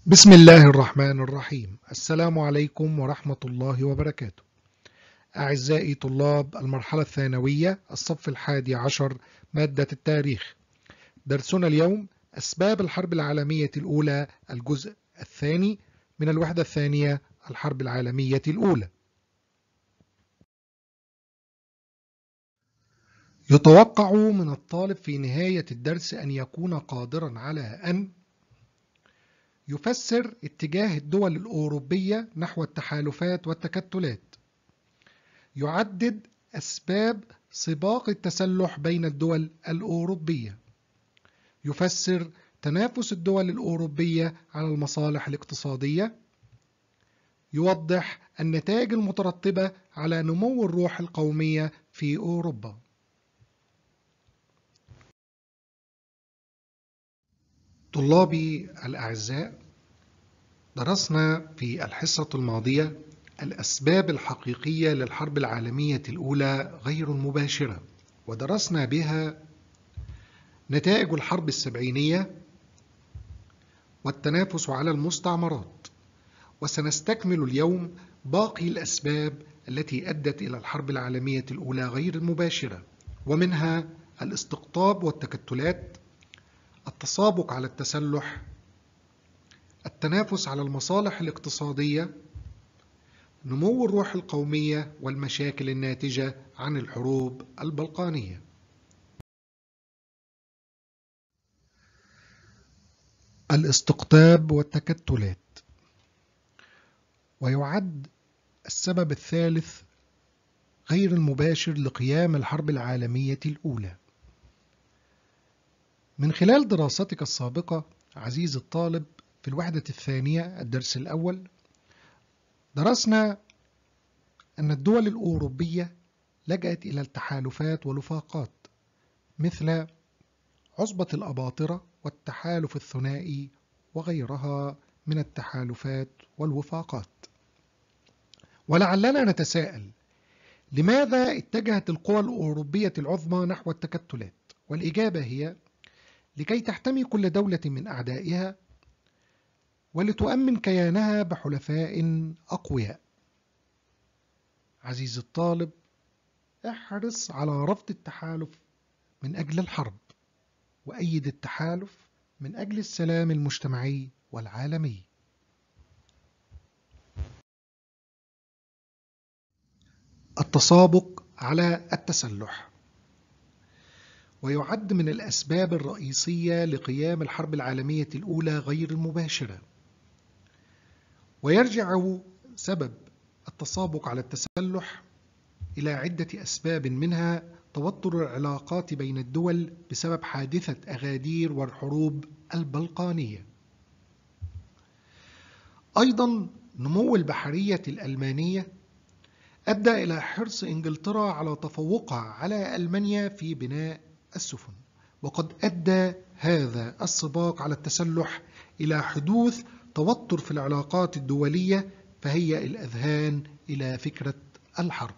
بسم الله الرحمن الرحيم. السلام عليكم ورحمة الله وبركاته. أعزائي طلاب المرحلة الثانوية الصف 11 مادة التاريخ. درسنا اليوم أسباب الحرب العالمية الأولى، الجزء الثاني من الوحدة الثانية، الحرب العالمية الأولى. يتوقع من الطالب في نهاية الدرس أن يكون قادرا على أن يفسر اتجاه الدول الأوروبية نحو التحالفات والتكتلات، يعدد أسباب سباق التسلح بين الدول الأوروبية، يفسر تنافس الدول الأوروبية على المصالح الاقتصادية، يوضح النتائج المترتبة على نمو الروح القومية في أوروبا. طلابي الأعزاء، درسنا في الحصة الماضية الأسباب الحقيقية للحرب العالمية الأولى غير المباشرة، ودرسنا بها نتائج الحرب السبعينية والتنافس على المستعمرات. وسنستكمل اليوم باقي الأسباب التي أدت إلى الحرب العالمية الأولى غير المباشرة، ومنها الاستقطاب والتكتلات، التسابق على التسلح، التنافس على المصالح الاقتصادية، نمو الروح القومية، والمشاكل الناتجة عن الحروب البلقانية. الاستقطاب والتكتلات، ويعد السبب الثالث غير المباشر لقيام الحرب العالمية الأولى. من خلال دراستك السابقة عزيزي الطالب في الوحدة الثانية الدرس الأول، درسنا أن الدول الأوروبية لجأت إلى التحالفات والوفاقات مثل عصبة الأباطرة والتحالف الثنائي وغيرها من التحالفات والوفاقات. ولعلنا نتساءل: لماذا اتجهت القوى الأوروبية العظمى نحو التكتلات؟ والإجابة هي لكي تحتمي كل دولة من أعدائها ولتؤمن كيانها بحلفاء أقوياء. عزيزي الطالب، احرص على رفض التحالف من أجل الحرب، وأيد التحالف من أجل السلام المجتمعي والعالمي. التسابق على التسلح، ويعد من الأسباب الرئيسية لقيام الحرب العالمية الأولى غير المباشرة. ويرجع سبب التسابق على التسلح إلى عدة أسباب، منها توتر العلاقات بين الدول بسبب حادثة أغادير والحروب البلقانية. أيضا نمو البحرية الألمانية أدى إلى حرص إنجلترا على تفوقها على ألمانيا في بناء السفن، وقد أدى هذا السباق على التسلح إلى حدوث توتر في العلاقات الدولية، فهيأ الأذهان إلى فكرة الحرب.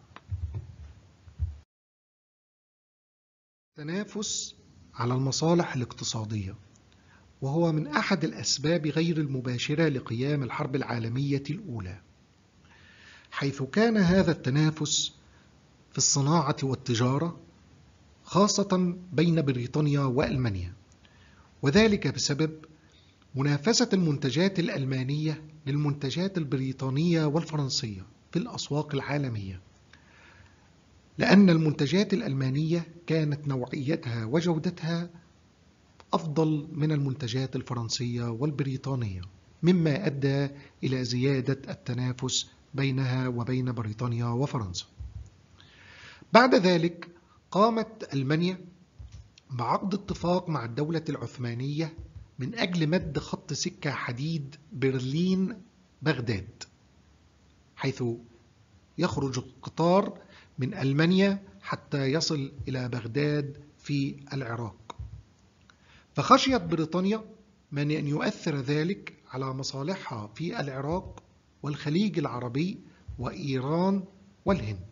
التنافس على المصالح الاقتصادية، وهو من أحد الأسباب غير المباشرة لقيام الحرب العالمية الأولى، حيث كان هذا التنافس في الصناعة والتجارة خاصة بين بريطانيا وألمانيا، وذلك بسبب منافسة المنتجات الألمانية للمنتجات البريطانية والفرنسية في الأسواق العالمية، لأن المنتجات الألمانية كانت نوعيتها وجودتها أفضل من المنتجات الفرنسية والبريطانية، مما أدى إلى زيادة التنافس بينها وبين بريطانيا وفرنسا. بعد ذلك قامت ألمانيا بعقد اتفاق مع الدولة العثمانية من أجل مد خط سكة حديد برلين-بغداد، حيث يخرج القطار من ألمانيا حتى يصل إلى بغداد في العراق. فخشيت بريطانيا من أن يؤثر ذلك على مصالحها في العراق والخليج العربي وإيران والهند.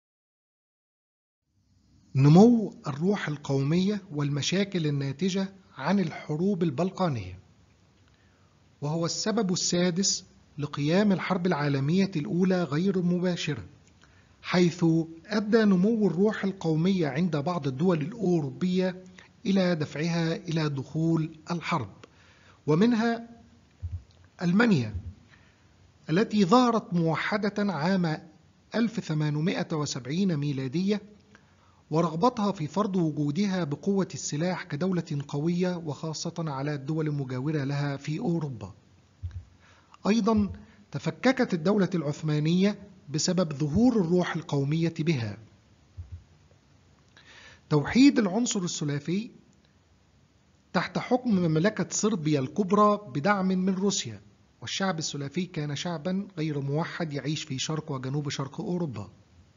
نمو الروح القومية والمشاكل الناتجة عن الحروب البلقانية، وهو السبب السادس لقيام الحرب العالمية الأولى غير المباشرة، حيث أدى نمو الروح القومية عند بعض الدول الأوروبية إلى دفعها إلى دخول الحرب، ومنها ألمانيا التي ظهرت موحدة عام 1870 ميلادية، ورغبتها في فرض وجودها بقوة السلاح كدولة قوية وخاصة على الدول المجاورة لها في أوروبا. أيضا تفككت الدولة العثمانية بسبب ظهور الروح القومية بها. توحيد العنصر الثلاثي تحت حكم مملكة صربيا الكبرى بدعم من روسيا، والشعب الثلاثي كان شعبا غير موحد يعيش في شرق وجنوب شرق أوروبا.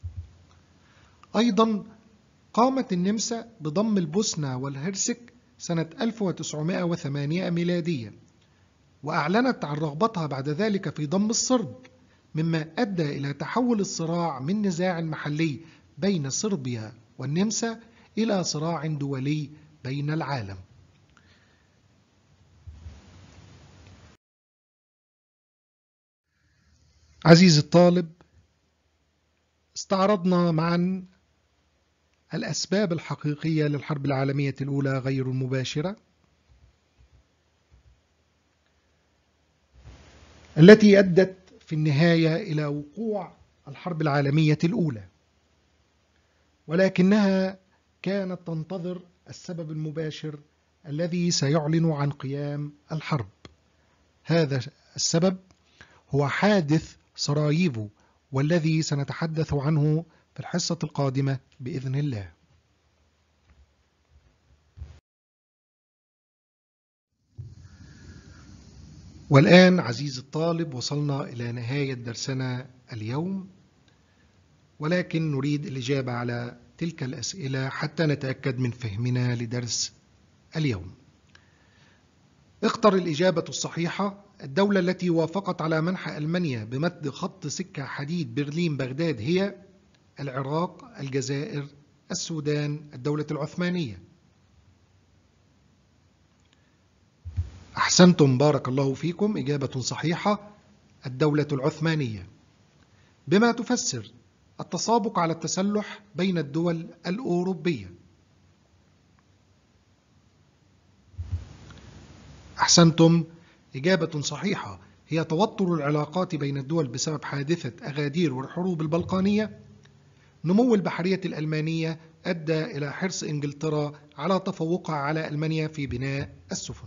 أيضا قامت النمسا بضم البوسنة والهرسك سنة 1908 ميلادية، وأعلنت عن رغبتها بعد ذلك في ضم الصرب، مما أدى إلى تحول الصراع من نزاع محلي بين صربيا والنمسا إلى صراع دولي بين العالم. عزيزي الطالب، استعرضنا معا الأسباب الحقيقية للحرب العالمية الأولى غير المباشرة التي أدت في النهاية إلى وقوع الحرب العالمية الأولى، ولكنها كانت تنتظر السبب المباشر الذي سيعلن عن قيام الحرب. هذا السبب هو حادث سراييفو، والذي سنتحدث عنه في الحصة القادمة بإذن الله. والآن عزيزي الطالب وصلنا إلى نهاية درسنا اليوم، ولكن نريد الإجابة على تلك الأسئلة حتى نتأكد من فهمنا لدرس اليوم. اختر الإجابة الصحيحة. الدولة التي وافقت على منح ألمانيا بمد خط سكة حديد برلين بغداد هي العراق، الجزائر، السودان، الدولة العثمانية. أحسنتم، بارك الله فيكم، إجابة صحيحة، الدولة العثمانية، بما تفسر التسابق على التسلح بين الدول الأوروبية. أحسنتم، إجابة صحيحة، هي توتر العلاقات بين الدول بسبب حادثة أغادير والحروب البلقانية. نمو البحرية الألمانية أدى إلى حرص إنجلترا على تفوقها على ألمانيا في بناء السفن.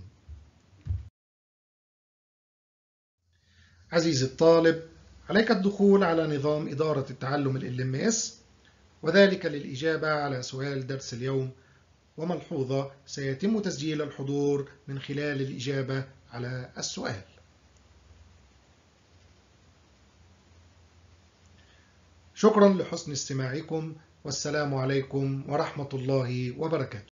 عزيزي الطالب، عليك الدخول على نظام إدارة التعلم LMS، وذلك للإجابة على سؤال درس اليوم، وملحوظة سيتم تسجيل الحضور من خلال الإجابة على السؤال. شكرا لحسن استماعكم، والسلام عليكم ورحمة الله وبركاته.